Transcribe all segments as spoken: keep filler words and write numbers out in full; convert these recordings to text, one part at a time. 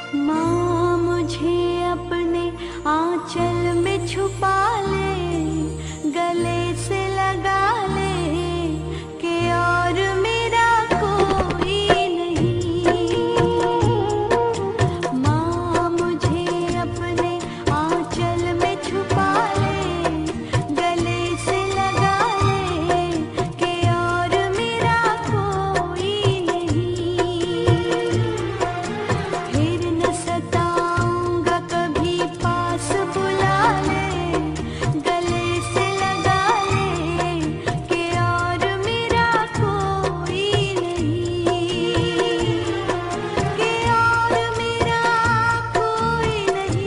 माँ मुझे अपने आंचल में छुपा ले, गले से लगा ले कि और मेरा कोई नहीं। माँ मुझे अपने आंचल में छुपा ले, गले से लगा ले कि और मेरा कोई नहीं। फिर न सताऊंगा कभी, पास बुला ले, गले से लगा ले कि और मेरा कोई नहीं, कि और मेरा कोई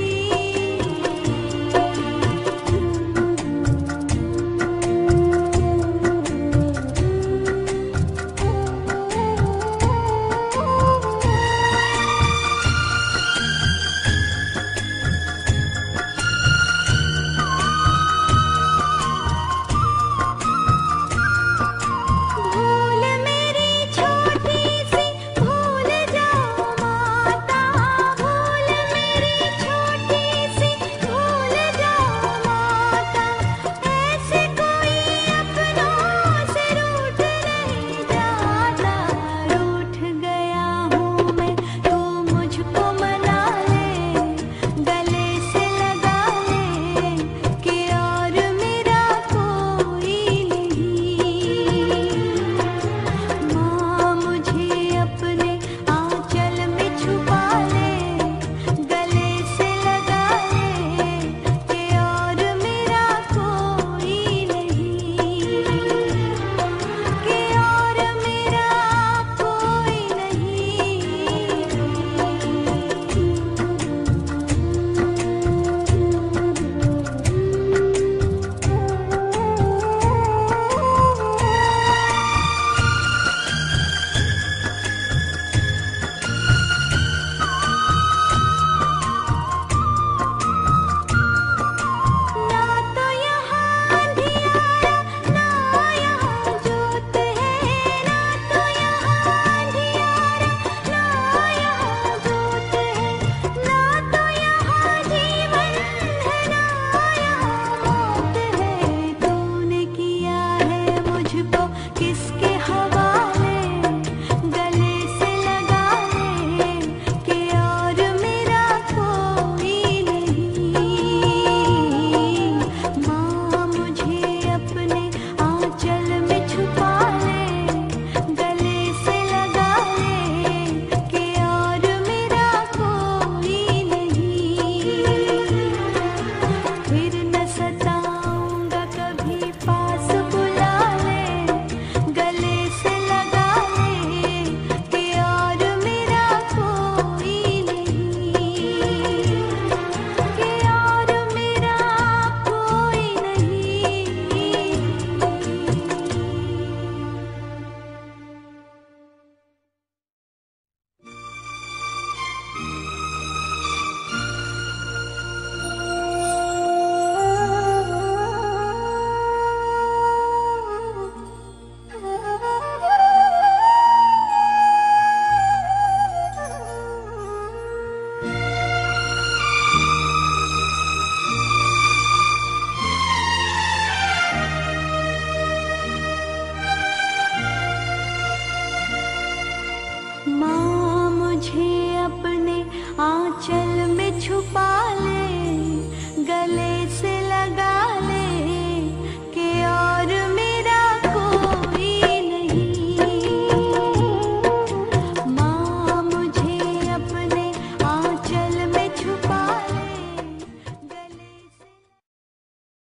भूल मेरी छोटी सी भूल जाओ माता, भूल मेरी छोटी सी भूल जाओ माता। ऐसे कोई अपनों से रूठ नहीं जाता, रूठ गया हूँ मैं तू मुझको मना ले, गले से लगा ले कि और मेरा कोई नहीं। माँ मुझे अपने आंचल में छुपा ले, गले से लगा ले कि और मेरा कोई नहीं, कि और मेरा कोई ना तो यहाँ अंधियारा, ना यहाँ जोत है, ना तो यहाँ अंधियारा, ना यहाँ जोत है, ना तो यहाँ जीवन है, ना यहाँ मौत है। तूने किया है मुझको किसके हवाले, गले से लगा ले कि और मेरा कोई नहीं। माँ मुझे अपने आंचल में छुपा ले, गले से लगा ले कि और मेरा कोई नहीं। फिर न सताऊंगा कभी, पास बुला ले, गले से लगा ले कि और मेरा कोई नहीं, कि और मेरा कोई नहीं। माँ मुझे